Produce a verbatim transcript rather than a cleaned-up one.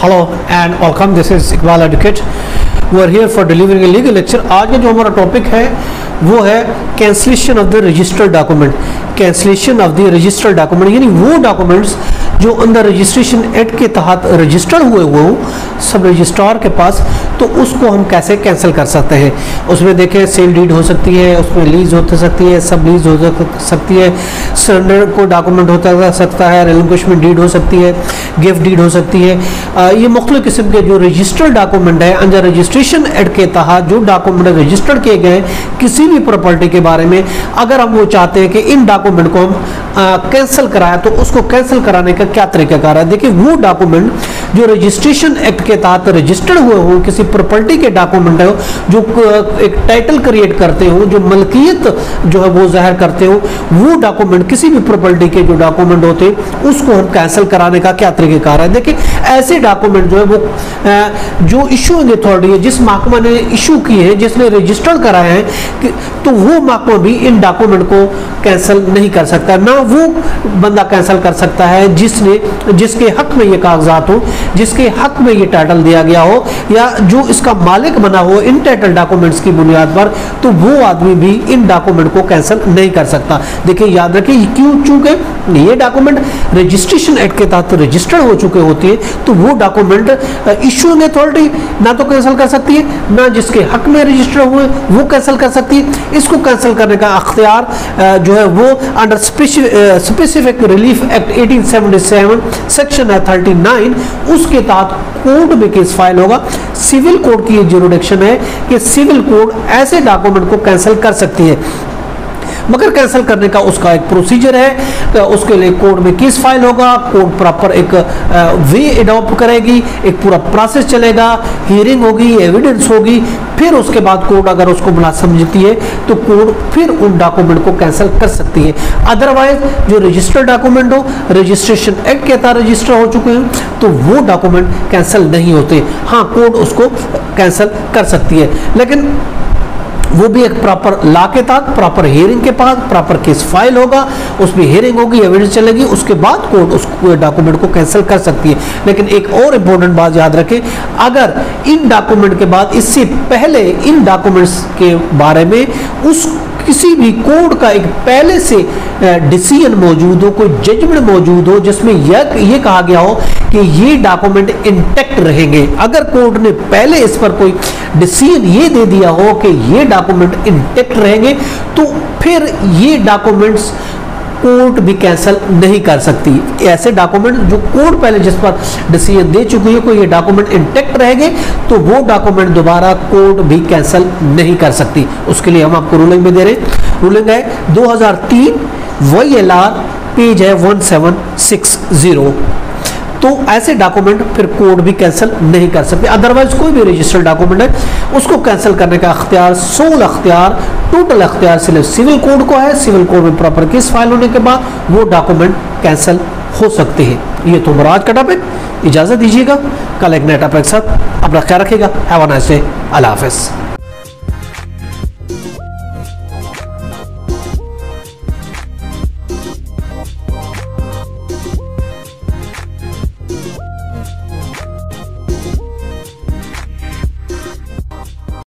Hello and welcome, this is Iqbal advocate. We are here for delivering a legal lecture. आज का जो हमारा topic है वो है cancellation of the registered document. Cancellation of the registered document यानी वो डॉक्यूमेंट्स जो अंदर रजिस्ट्रेशन एक्ट के तहत रजिस्टर्ड हुए हुए हों सब रजिस्ट्रार के पास, तो उसको हम कैसे कैंसिल कर सकते हैं। उसमें देखें सेल डीड हो सकती है, उसमें लीज हो सकती है, सब लीज हो सकती है, सरेंडर को डॉक्यूमेंट हो सकता है, रिलिंक्विशमेंट डीड हो सकती है, गिफ्ट डीड हो सकती है। आ, ये मुख्तलिफ किस्म के जो रजिस्टर्ड डॉक्यूमेंट है अंडर रजिस्ट्रेशन एक्ट के तहत जो डॉक्यूमेंट रजिस्टर्ड किए गए किसी भी प्रॉपर्टी के बारे में, अगर हम वो चाहते हैं कि इन डॉक्यूमेंट को हम कैंसिल कराएं तो उसको कैंसिल कराने का क्या तरीकाकार है। देखिए, वो डॉक्यूमेंट जो रजिस्ट्रेशन एक्ट के तहत रजिस्टर्ड हुए हो, किसी प्रॉपर्टी के डॉक्यूमेंट हो जो एक टाइटल क्रिएट करते हो, जो मलकियत जो है वो जाहिर करते हो, वो डॉक्यूमेंट किसी भी प्रॉपर्टी के जो डॉक्यूमेंट होते हैं उसको हम कैंसिल कराने का क्या तरीकाकार है। देखिए, ऐसे डॉक्यूमेंट जो है वो जो इशूइंग अथॉरिटी है, जिस महकमा ने इशू किए हैं, जिसने रजिस्टर्ड कराए हैं, तो वो महकमा भी इन डॉक्यूमेंट को कैंसिल नहीं कर सकता। ना वो बंदा कैंसिल कर सकता है जिसने जिसके हक में ये कागजात हो, जिसके हक में ये टाइटल दिया गया हो, या जो इसका मालिक बना हो इन टाइटल डॉक्यूमेंट्स की बुनियाद पर, तो वो आदमी भी इन डॉक्यूमेंट को कैंसिल नहीं कर सकता। देखिए, याद रखिए, क्यों? चूंकि ये डॉक्यूमेंट रजिस्ट्रेशन एक्ट के तहत रजिस्टर्ड हो चुके होते हैं, तो वो डॉक्यूमेंट इशूइंग अथॉरिटी ना तो कैंसिल कर सकती है, ना जिसके हक में रजिस्टर हुए वो कैंसिल कर सकती है। इसको कैंसिल करने का अख्तियार जो है वो अंडर स्पेसिफिक रिलीफ एक्ट अठारह सौ सतहत्तर सेक्शन है उनतालीस, उसके तहत कोर्ट में केस फाइल होगा। सिविल कोड की ये जुरिडिक्शन है कि सिविल कोड ऐसे डॉक्यूमेंट को कैंसिल कर सकती है, मगर कैंसिल करने का उसका एक प्रोसीजर है। तो उसके लिए कोर्ट में केस फाइल होगा, कोर्ट प्रॉपर एक वे एडॉप्ट करेगी, एक पूरा प्रोसेस चलेगा, हियरिंग होगी, एविडेंस होगी, फिर उसके बाद कोर्ट अगर उसको बुला समझती है तो कोर्ट फिर उन डॉक्यूमेंट को कैंसिल कर सकती है। अदरवाइज जो रजिस्टर्ड डॉक्यूमेंट हो, रजिस्ट्रेशन एक्ट के तहत रजिस्टर हो चुके हैं, तो वो डॉक्यूमेंट कैंसिल नहीं होते। हाँ, कोर्ट उसको कैंसिल कर सकती है, लेकिन वो भी एक प्रॉपर लॉ के तहत, प्रॉपर हियरिंग के पास, प्रॉपर केस फाइल होगा, उसमें हियरिंग होगी, एविडेंस चलेगी, उसके बाद कोर्ट उस डॉक्यूमेंट को कैंसिल कर सकती है। लेकिन एक और इम्पोर्टेंट बात याद रखें, अगर इन डॉक्यूमेंट के बाद इससे पहले इन डॉक्यूमेंट्स के बारे में उस किसी भी कोर्ट का एक पहले से डिसीजन मौजूद हो, कोई जजमेंट मौजूद हो जिसमें यह ये कहा गया हो कि ये डॉक्यूमेंट इंटैक्ट रहेंगे, अगर कोर्ट ने पहले इस पर कोई डिसीजन ये दे दिया हो कि ये डॉक्यूमेंट इंटैक्ट रहेंगे, तो फिर ये डॉक्यूमेंट्स कोर्ट भी कैंसिल नहीं कर सकती। ऐसे डॉक्यूमेंट जो कोर्ट पहले जिस पर डिसीजन दे चुकी है कोई ये डॉक्यूमेंट इंटैक्ट रहेंगे, तो वो डॉक्यूमेंट दोबारा कोर्ट भी कैंसिल नहीं कर सकती। उसके लिए हम आपको रूलिंग में दे रहे हैं। रूलिंग है दो हज़ार तीन वाई एल आर, पेज है सत्रह सौ साठ। तो ऐसे डॉक्यूमेंट फिर कोर्ट भी कैंसिल नहीं कर सकते। अदरवाइज कोई भी रजिस्टर्ड डॉक्यूमेंट है उसको कैंसिल करने का अख्तियार, सोल अख्तियार, टोटल अख्तियार सिर्फ सिविल कोड को है। सिविल कोड में प्रॉपर केस फाइल होने के बाद वो डॉक्यूमेंट कैंसिल हो सकते हैं। ये तो हमारा आज का टॉपिक। इजाजत दीजिएगा, कल एक नए टॉपिक के साथ अपना ख्याल रखिएगा। Have a nice day. अल्लाह हाफिज़।